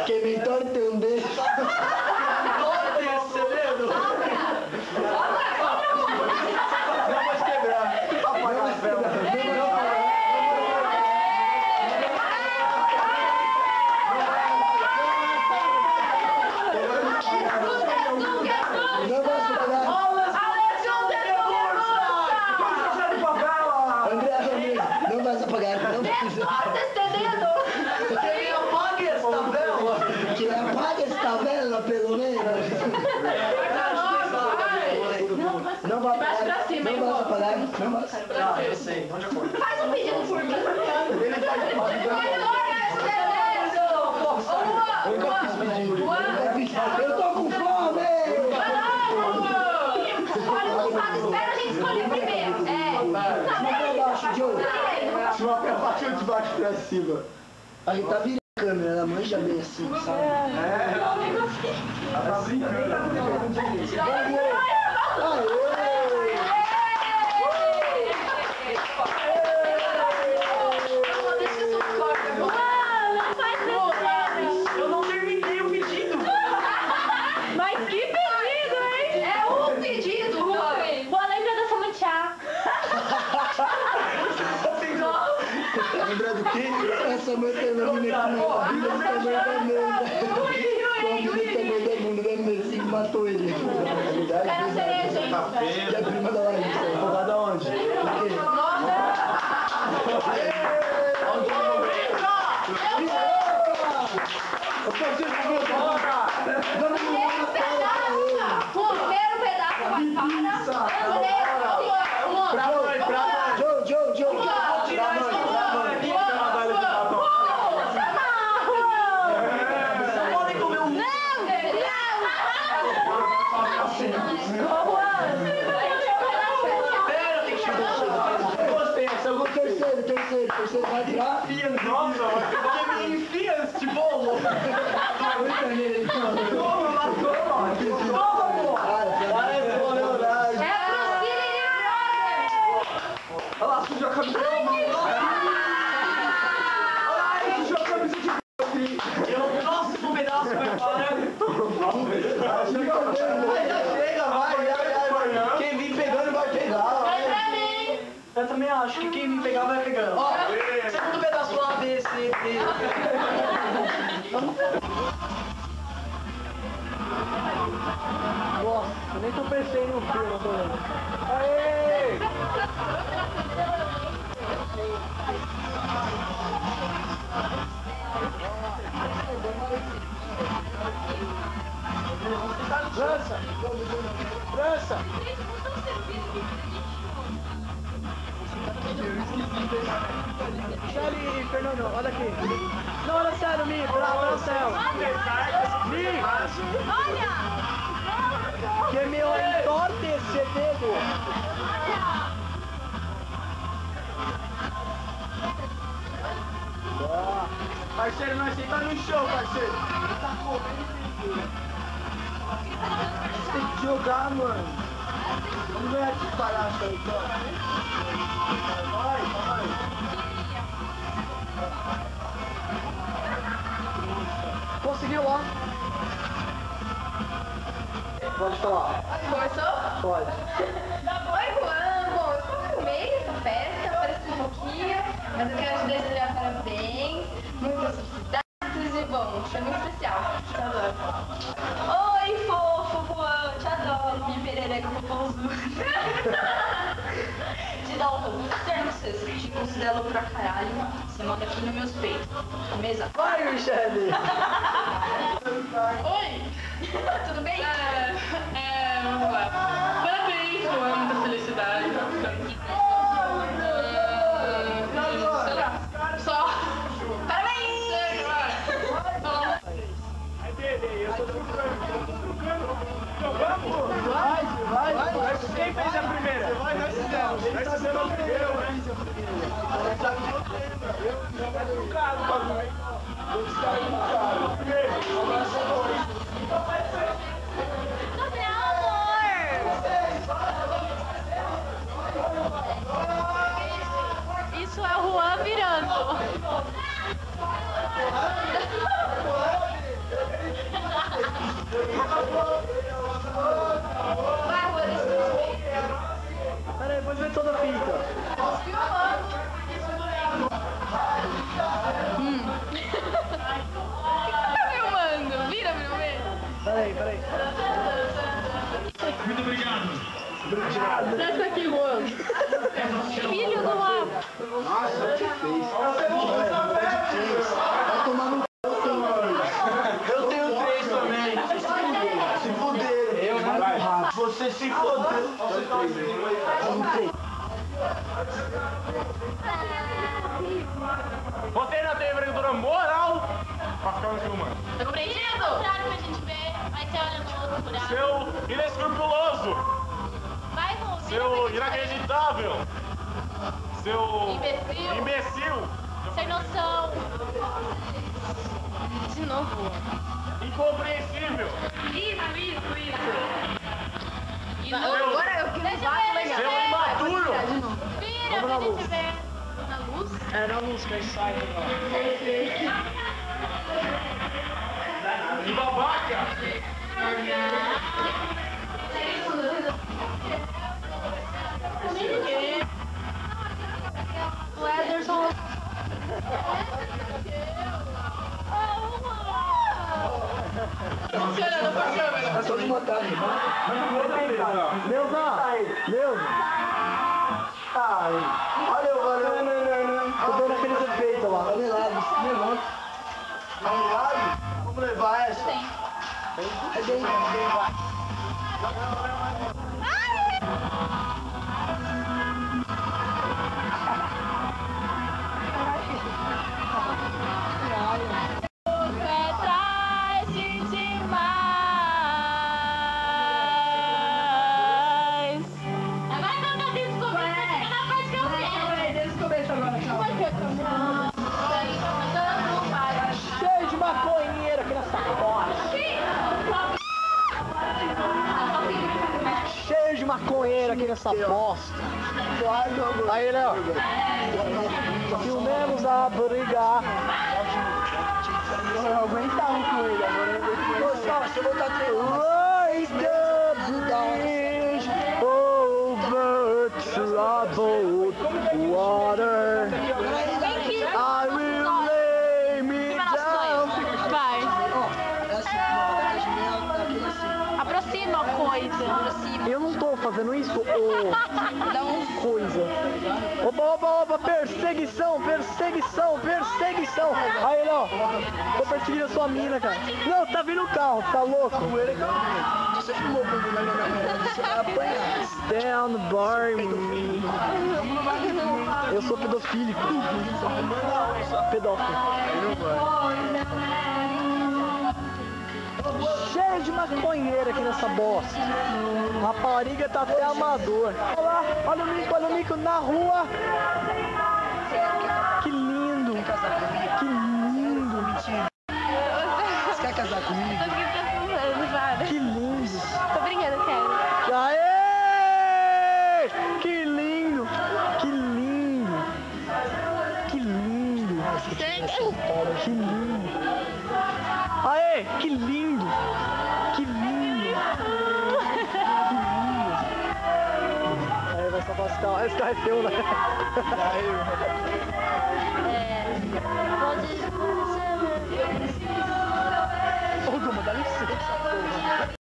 Que me entorte um beijo. Entorte esse segredo. Não pode quebrar. Apagar as velas. Não posso pagar. André Ramirez, não vai apagar, não precisa. Quem apaga esta vela? Que apague esta vela, pelo menos. Não vai apagar. Pra cima, Não vai apagar. Não vai. Ah, eu sei. Onde eu for? Faz um pedido por mim. Ele faz Eu nunca fiz pedido. Eu tô com fome. Olha o culpado, espera a gente escolher primeiro. De cima pra baixo, Joe. de uma pra baixo ou de baixo pra cima? A gente tá virando a câmera, ela manja bem assim, sabe? Ela tá brincando. Eu não terminei o pedido. Mas que pedido, hein? É um pedido, Boa lembrança, Manchá. Lembra do quê? Essa mãe tem uma menina que não vive do tamanho da mesa. Com a menina do tamanho da bunda da mesa, assim, matou ele. Era cereja, hein? E a prima da Larissa. Jogada onde? O quê? Eu preciso de você, coloca! Vamos Primeiro pedaço Pra mãe, pra mãe! Joe. Vou tirar isso pra mãe! Podem comer um... Pera, tem que chamar. Gostei, essa eu gostei. Terceiro, vai virar. Nossa, que me enfia esse bolo! Como matou, mano? Parece uma verdade. Olha lá, sujou a camisa. Olha lá, sujou a camisa de e o próximo pedaço vai para... Vai, já chega, vai. Quem vir pegando vai pegar. Eu também acho que quem vir pegar vai pegando. Ó, segundo pedaço A, B, C, D. Nossa, eu nem tô pensando no filme, tô vendo. Aê! Lança! Sério, Fernando, olha aqui. Não, olha sério, Mi, olha sério. Mi! Olha! Que meu entorte esse dedo. Parceiro, nós tá no show, parceiro. Tá correndo. Você tem que jogar, mano. Vamos ganhar de palhaço aí, então. Vai. Conseguiu lá? Pode falar. Começou? Pode. Oi, Juan. Bom, eu só filmei essa festa, apareci um pouquinho, mas eu quero te desejar parabéns, muitas felicidades e, bom, foi muito especial. Te adoro. Oi, fofo, Juan. Te adoro. Minha perereca popozuda. Te dá um sério, vocês te considero pra caralho. Você manda aqui nos meus peitos. Mesa. Vai, Michele! Oi! Tudo bem? Vamos lá. Parabéns, Juan, muita felicidade. Sei lá, só. Parabéns! Vai! Quem fez a primeira? Nós fizemos a primeira. Isso é o Juan virando. Desce aqui, Juan. Filho do Juan. Nossa, que fez. Vai tomar no c... Eu tenho 3 também. Se fuderam. Eu vai rápido. Você se fodeu. Você ainda tem envergadura moral pra ficar me filmando. Tá compreendido? Pra gente ver. Vai ser olhando no outro buraco. Seu inescrupuloso. Vai, Juan. Seu inacreditável. Seu Imbecil. imbecil. Sem noção. De novo. Incompreensível. Agora eu queria um legal. Seu imaturo. Vira pra gente ver. Na luz? É na luz que a gente sai. Que babaca. O Ederson. Você olhando pra câmera. Tá todo montado, irmão. Neuza. Ai. Valeu. Tô dando aqueles efeitos lá. Olha lá, você levanta. Vamos levar essa. É bem, vai. Atrás de demais. Agora não tá descobrindo, fica na parte que eu quero. Descobre isso agora, calma. Cheio de maconheiro aqui nessa porra. Cheio de maconheiro aqui nessa bosta. Aí, Léo. Filmemos a briga. Eu aguentava com ele, agora eu vou só, se eu voltar a treinar. Raise the bridge over troubled water. I will lay me down. Vai. É assim, Aproxima a coisa. eu não tô fazendo isso, ô coisa. Opa, perseguição. Aí, Léo, tô perseguindo a sua mina, cara. Não, tá vindo o carro, tá louco? Você filmou quando na minha câmera, você vai apanhar. Stand by me. Eu sou pedofílico. Pedófilo. Cheio de maconheiro aqui nessa bosta. A rapariga tá até amador. Olha lá, olha o mico na rua. Que lindo. Que lindo. Você quer casar comigo? O que tá fumando, para? Que lindo. Tô brincando, quero. Aê! Que lindo. Que lindo. Que lindo. Que lindo. Aê, que lindo. Que lindo. Aí vai só passar. Esse carro é seu, né?